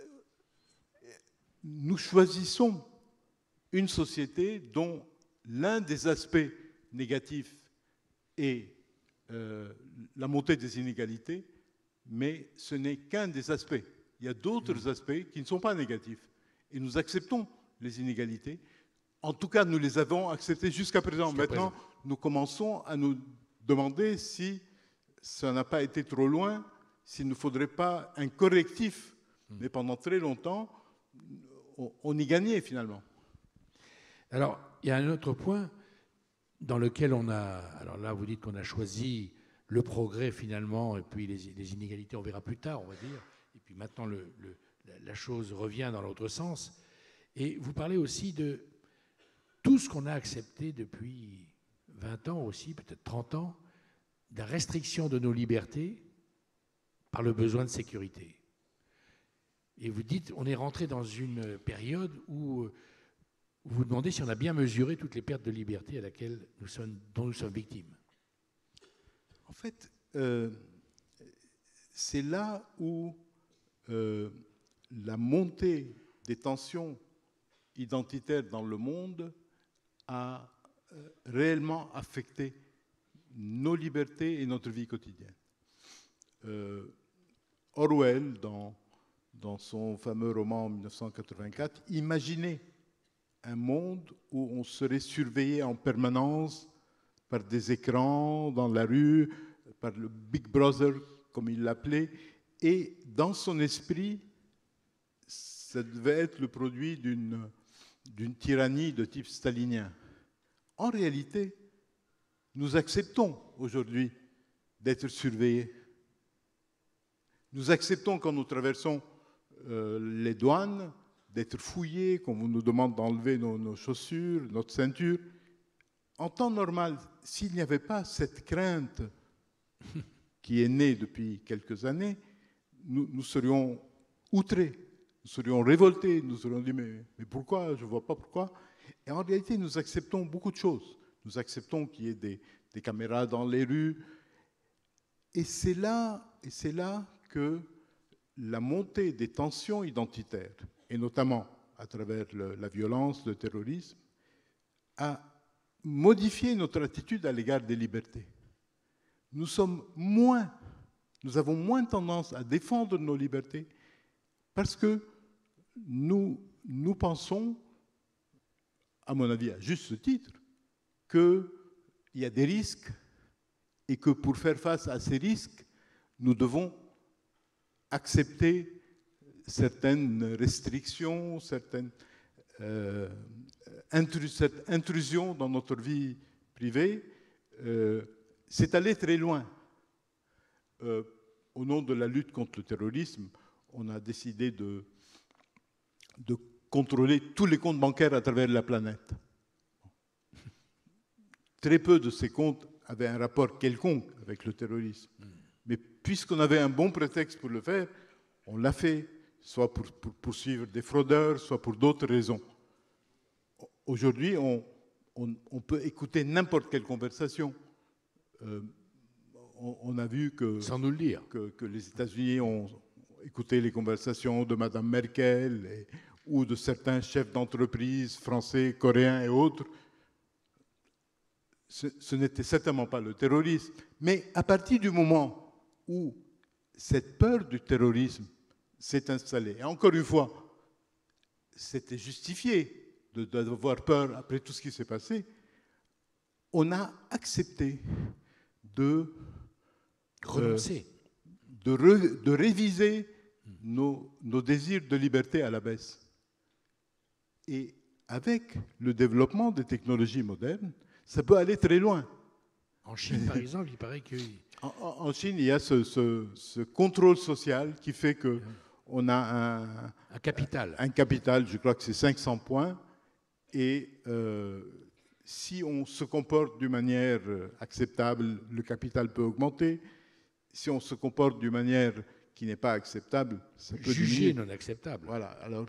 nous choisissons une société dont l'un des aspects négatifs est euh, la montée des inégalités, mais ce n'est qu'un des aspects. Il y a d'autres aspects qui ne sont pas négatifs. Et nous acceptons les inégalités. En tout cas, nous les avons acceptées jusqu'à présent. Jusqu'à Maintenant, présent. Nous commençons à nous demander si ça n'a pas été trop loin, s'il ne faudrait pas un correctif. Mmh. Mais pendant très longtemps, on, on y gagnait finalement. Alors, il y a un autre point dans lequel on a... Alors là, vous dites qu'on a choisi le progrès finalement, et puis les, les inégalités, on verra plus tard, on va dire. Et puis maintenant, le, le, la chose revient dans l'autre sens. Et vous parlez aussi de tout ce qu'on a accepté depuis vingt ans aussi, peut-être trente ans, de la restriction de nos libertés par le besoin de sécurité. Et vous dites, on est rentré dans une période où vous vous demandez si on a bien mesuré toutes les pertes de liberté à laquelle nous sommes, dont nous sommes victimes. En fait, euh, c'est là où euh, la montée des tensions identitaires dans le monde a euh, réellement affecté nos libertés et notre vie quotidienne. Euh, Orwell, dans, dans son fameux roman en mille neuf cent quatre-vingt-quatre, imaginait un monde où on serait surveillé en permanence par des écrans dans la rue, par le Big Brother, comme il l'appelait, et dans son esprit, ça devait être le produit d'une, d'une tyrannie de type stalinien. En réalité, nous acceptons aujourd'hui d'être surveillés. Nous acceptons quand nous traversons euh, les douanes d'être fouillés, qu'on nous demande d'enlever nos, nos chaussures, notre ceinture. En temps normal, s'il n'y avait pas cette crainte qui est née depuis quelques années, nous, nous serions outrés, nous serions révoltés, nous serions dit mais, mais pourquoi, je ne vois pas pourquoi. Et en réalité, nous acceptons beaucoup de choses. Nous acceptons qu'il y ait des, des caméras dans les rues. Et c'est là, et c'est là que la montée des tensions identitaires, et notamment à travers le, la violence, le terrorisme, a modifié notre attitude à l'égard des libertés. Nous sommes moins, nous avons moins tendance à défendre nos libertés parce que nous, nous pensons, à mon avis à juste titre, qu'il y a des risques et que pour faire face à ces risques, nous devons accepter certaines restrictions, certaines, euh, intrus, cette intrusion dans notre vie privée. Euh, c'est aller très loin. Euh, au nom de la lutte contre le terrorisme, on a décidé de, de contrôler tous les comptes bancaires à travers la planète. Très peu de ces comptes avaient un rapport quelconque avec le terrorisme. Mais puisqu'on avait un bon prétexte pour le faire, on l'a fait, soit pour, pour poursuivre des fraudeurs, soit pour d'autres raisons. Aujourd'hui, on, on, on peut écouter n'importe quelle conversation. Euh, on, on a vu que, Sans nous le dire. que, que les États-Unis ont écouté les conversations de Madame Merkel et, ou de certains chefs d'entreprise français, coréens et autres. Ce, ce n'était certainement pas le terrorisme. Mais à partir du moment où cette peur du terrorisme s'est installée, et encore une fois, c'était justifié de, d'avoir peur après tout ce qui s'est passé, on a accepté de renoncer, euh, de, re, de réviser nos, nos désirs de liberté à la baisse. Et avec le développement des technologies modernes, ça peut aller très loin. En Chine, par exemple, il paraît que... En, en Chine, il y a ce, ce, ce contrôle social qui fait qu'on a un, un capital. Un, un capital, je crois que c'est cinq cents points. Et euh, si on se comporte d'une manière acceptable, le capital peut augmenter. Si on se comporte d'une manière qui n'est pas acceptable, ça peut Jugé diminuer. non acceptable. Voilà. Alors,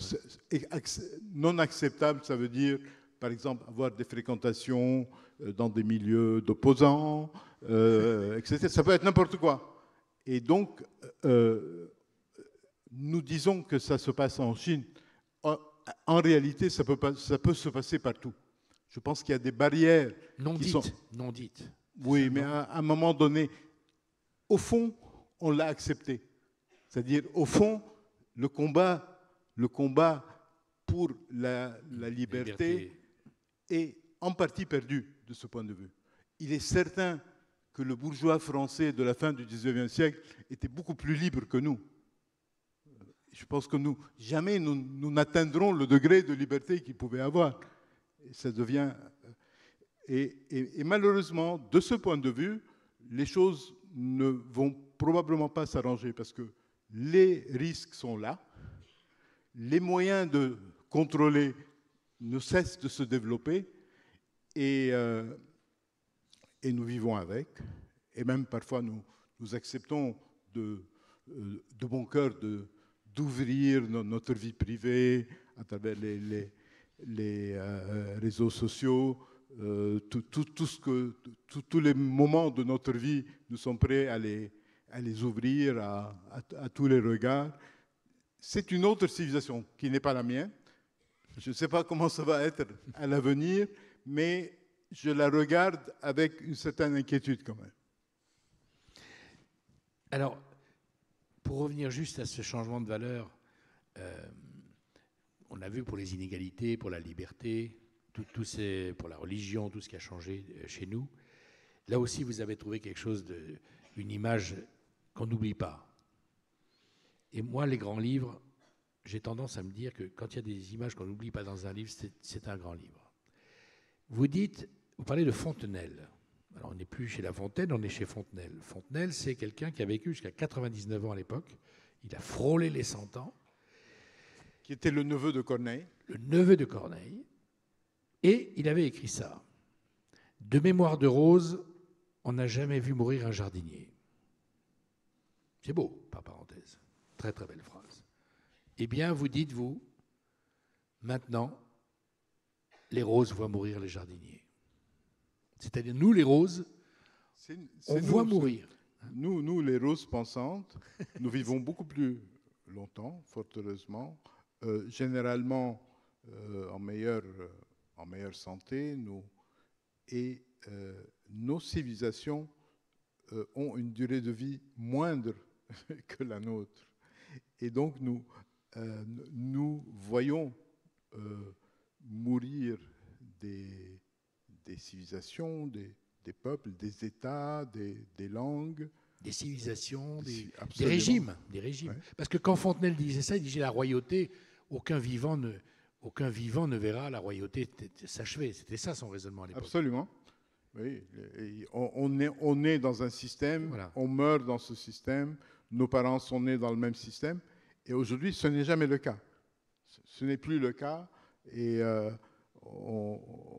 non acceptable, ça veut dire, par exemple, avoir des fréquentations dans des milieux d'opposants, euh, et cetera. Ça peut être n'importe quoi. Et donc, euh, nous disons que ça se passe en Chine. En, en réalité, ça peut, pas, ça peut se passer partout. Je pense qu'il y a des barrières non qui dites, sont... non dites. Oui, mais à, à un moment donné, au fond, on l'a accepté. C'est-à-dire, au fond, le combat, le combat pour la, la liberté, liberté est en partie perdu de ce point de vue. Il est certain que le bourgeois français de la fin du dix-neuvième siècle était beaucoup plus libre que nous. Je pense que nous, jamais nous, nous n'atteindrons le degré de liberté qu'il pouvait avoir. Et ça devient... Et, et, et malheureusement, de ce point de vue, les choses ne vont probablement pas s'arranger parce que les risques sont là, les moyens de contrôler ne cessent de se développer et, euh, et nous vivons avec. Et même parfois, nous, nous acceptons de, de bon cœur de, d'ouvrir no, notre vie privée à travers les, les, les euh, réseaux sociaux, euh, tout, tout, tout ce que, tout, tous les moments de notre vie, nous sommes prêts à les, à les ouvrir à, à, à tous les regards. C'est une autre civilisation qui n'est pas la mienne. Je ne sais pas comment ça va être à l'avenir, mais je la regarde avec une certaine inquiétude quand même. Alors, pour revenir juste à ce changement de valeur, euh, on a vu pour les inégalités, pour la liberté, tout, tout ces, pour la religion, tout ce qui a changé chez nous. Là aussi, vous avez trouvé quelque chose, de, une image qu'on n'oublie pas. Et moi, les grands livres, j'ai tendance à me dire que quand il y a des images qu'on n'oublie pas dans un livre, c'est un grand livre. Vous dites, vous parlez de Fontenelle. Alors, on n'est plus chez La Fontaine, on est chez Fontenelle. Fontenelle, c'est quelqu'un qui a vécu jusqu'à quatre-vingt-dix-neuf ans à l'époque. Il a frôlé les cent ans. Qui était le neveu de Corneille. Le neveu de Corneille. Et il avait écrit ça. De mémoire de rose, on n'a jamais vu mourir un jardinier. C'est beau, par parenthèse. Très, très belle phrase. Eh bien, vous dites, vous, maintenant, les roses voient mourir les jardiniers. C'est-à-dire, nous, les roses, c'est, c'est on nous, voit mourir. Nous, nous, les roses pensantes, nous vivons beaucoup plus longtemps, fort heureusement, euh, généralement euh, en, meilleure, euh, en meilleure santé, nous, et euh, nos civilisations euh, ont une durée de vie moindre que la nôtre. Et donc, nous, euh, nous voyons euh, mourir des, des civilisations, des, des peuples, des États, des, des langues. Des civilisations, des, des régimes. Des régimes. Ouais. Parce que quand Fontenelle disait ça, il disait la royauté, aucun vivant ne, aucun vivant ne verra la royauté s'achever. C'était ça son raisonnement à l'époque. Absolument. Oui. On, on, est, on est dans un système, voilà. On meurt dans ce système, nos parents sont nés dans le même système, et aujourd'hui, ce n'est jamais le cas. Ce n'est plus le cas, et euh, on,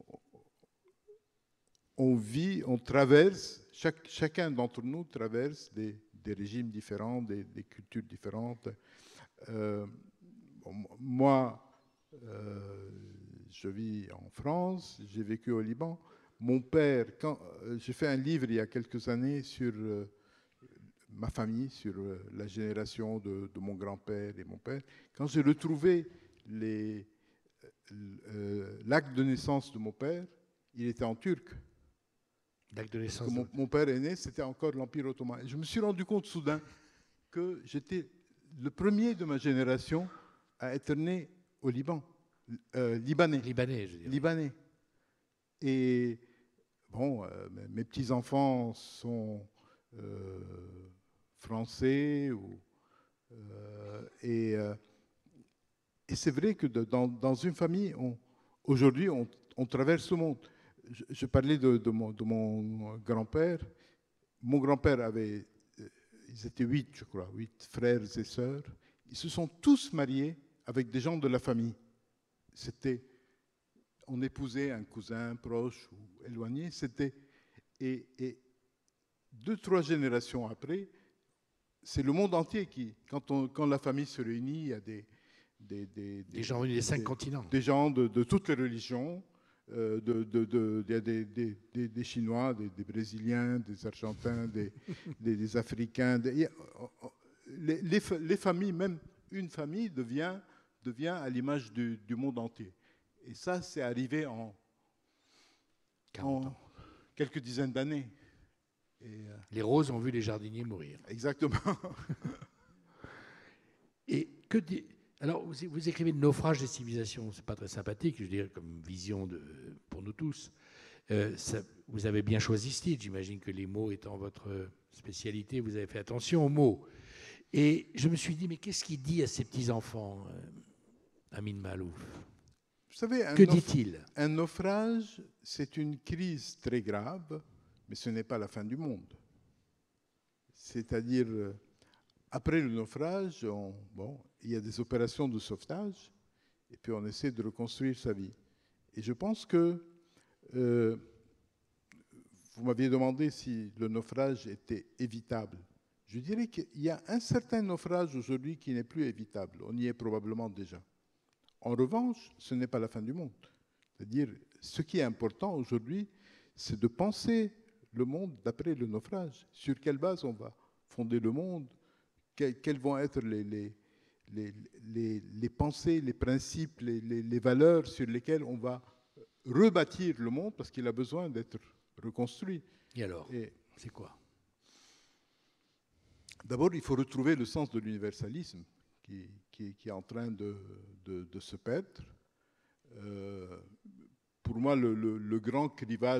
on vit, on traverse, chaque, chacun d'entre nous traverse des, des régimes différents, des, des cultures différentes. Euh, bon, moi, euh, je vis en France, j'ai vécu au Liban. Mon père, quand euh, j'ai fait un livre il y a quelques années sur euh, ma famille, sur euh, la génération de, de mon grand-père et mon père, quand j'ai retrouvé les, euh, l'acte de naissance de mon père, il était en turc. L'acte de naissance. Mon, mon père est né, c'était encore l'Empire ottoman. Et je me suis rendu compte soudain que j'étais le premier de ma génération à être né au Liban, euh, libanais. Libanais, je veux dire. Libanais. Et bon, euh, mes petits-enfants sont euh, français. Ou, euh, et euh, et c'est vrai que de, dans, dans une famille, on, aujourd'hui, on, on traverse le monde. Je, je parlais de, de, mon, de mon grand-père. Mon grand-père avait, ils étaient huit, je crois, huit frères et sœurs. Ils se sont tous mariés avec des gens de la famille. C'était, on épousait un cousin proche ou éloigné. C'était, et, et deux, trois générations après, c'est le monde entier qui, quand, on, quand la famille se réunit, il y a des des, des, des gens venus des cinq continents, des gens de, de toutes les religions. Euh, de, de, de, de, des, des, des Chinois, des, des Brésiliens, des Argentins, des, des, des Africains. Des, les, les, les familles, même une famille, devient, devient à l'image du, du monde entier. Et ça, c'est arrivé en, en quelques dizaines d'années. Et, euh, les roses ont vu les jardiniers mourir. Exactement. Et que dit... Alors, vous, vous écrivez le naufrage des civilisations. C'est pas très sympathique, je dirais, comme vision de, pour nous tous. Euh, ça, vous avez bien choisi ce titre. J'imagine que les mots étant votre spécialité, vous avez fait attention aux mots. Et je me suis dit, mais qu'est-ce qu'il dit à ses petits-enfants, euh, Amin Maalouf? Vous savez, que dit-il? Un naufrage, c'est une crise très grave, mais ce n'est pas la fin du monde. C'est-à-dire... Après le naufrage, on, bon, il y a des opérations de sauvetage et puis on essaie de reconstruire sa vie. Et je pense que euh, vous m'aviez demandé si le naufrage était évitable. Je dirais qu'il y a un certain naufrage aujourd'hui qui n'est plus évitable. On y est probablement déjà. En revanche, ce n'est pas la fin du monde. C'est-à-dire, ce qui est important aujourd'hui, c'est de penser le monde d'après le naufrage. Sur quelle base on va fonder le monde? Quelles vont être les, les, les, les, les pensées, les principes, les, les, les valeurs sur lesquelles on va rebâtir le monde parce qu'il a besoin d'être reconstruit. Et alors, Et c'est quoi? D'abord, il faut retrouver le sens de l'universalisme qui, qui, qui est en train de, de, de se perdre. Euh, pour moi, le, le, le grand clivage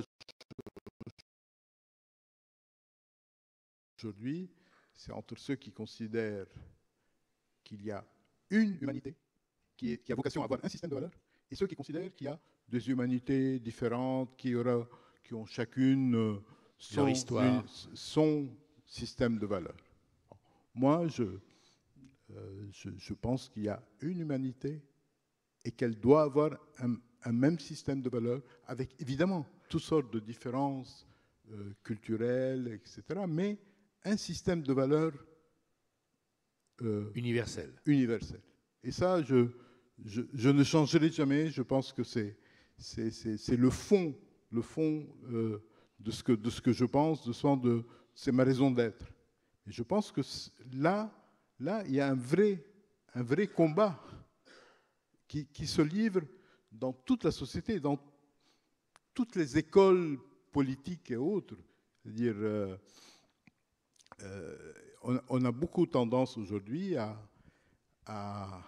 aujourd'hui, c'est entre ceux qui considèrent qu'il y a une humanité qui, est, qui a vocation à avoir un système de valeurs et ceux qui considèrent qu'il y a des humanités différentes qui, aura, qui ont chacune son, une, son système de valeurs. Moi, je, euh, je, je pense qu'il y a une humanité et qu'elle doit avoir un, un même système de valeurs avec évidemment toutes sortes de différences euh, culturelles, et cetera, mais un système de valeurs euh, universel. universel. Et ça, je, je, je ne changerai jamais. Je pense que c'est, c'est, c'est, c'est le fond, le fond euh, de, ce que, de ce que je pense, de ce, de, c'est ma raison d'être. Et je pense que là, là, il y a un vrai, un vrai combat qui, qui se livre dans toute la société, dans toutes les écoles politiques et autres. C'est-à-dire, euh, euh, on, on a beaucoup tendance aujourd'hui à, à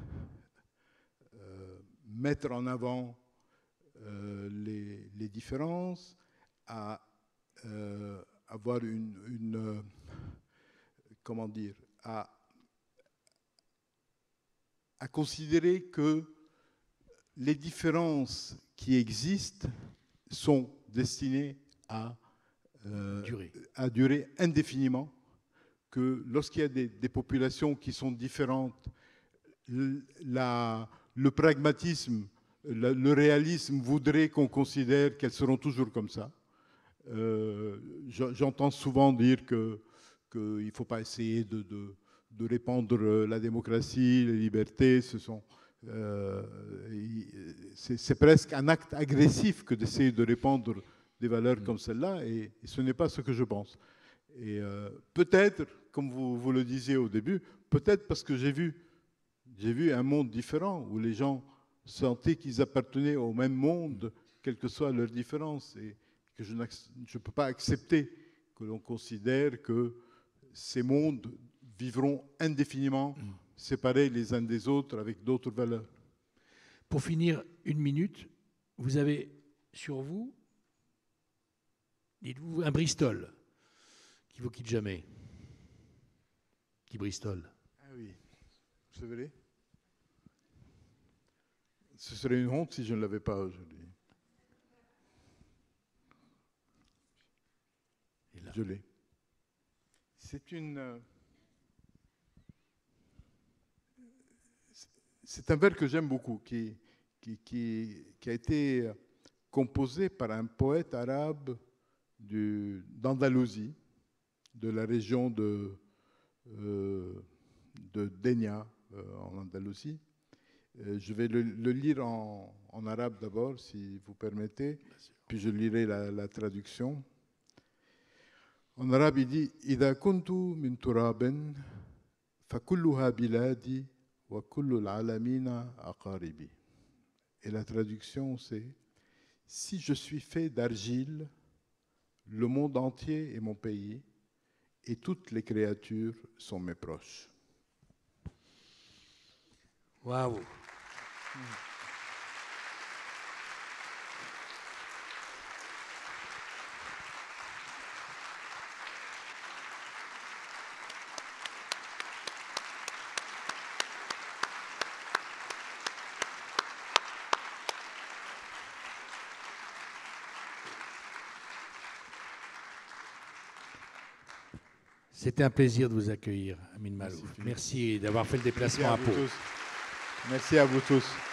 euh, mettre en avant euh, les, les différences, à euh, avoir une, une comment dire, à, à considérer que les différences qui existent sont destinées à, euh, durer. à durer indéfiniment, que lorsqu'il y a des, des populations qui sont différentes, la, le pragmatisme, la, le réalisme voudrait qu'on considère qu'elles seront toujours comme ça. Euh, j'entends souvent dire que qu'il ne faut pas essayer de, de, de répandre la démocratie, les libertés. Ce sont, euh, c'est, c'est presque un acte agressif que d'essayer de répandre des valeurs mmh. comme celle-là, et, et ce n'est pas ce que je pense. Et euh, peut-être, comme vous, vous le disiez au début, peut-être parce que j'ai vu, j'ai vu un monde différent où les gens sentaient qu'ils appartenaient au même monde, quelles que soient leurs différences, et que je ne peux pas accepter que l'on considère que ces mondes vivront indéfiniment mmh. séparés les uns des autres avec d'autres valeurs. Pour finir, une minute, vous avez sur vous, dites-vous, un Bristol qui vous quitte jamais. Petit Bristol. Ah oui, c'est vrai. Ce serait une honte si je ne l'avais pas aujourd'hui. Je l'ai. C'est une. C'est un vers que j'aime beaucoup, qui, qui, qui, qui a été composé par un poète arabe du, d'Andalousie, de la région de, euh, de Dénia, euh, en Andalousie. Euh, je vais le, le lire en, en arabe d'abord, si vous permettez, puis je lirai la, la traduction. En arabe, il dit « Ida kuntu min turaben, fa kulluha biladi, wa kullu al-alamina aqaribi » Et la traduction, c'est « Si je suis fait d'argile, le monde entier est mon pays, et toutes les créatures sont mes proches. » Waouh! C'était un plaisir de vous accueillir, Amin Maalouf. Merci, Merci d'avoir fait le déplacement Merci à, à Pau. Tous. Merci à vous tous.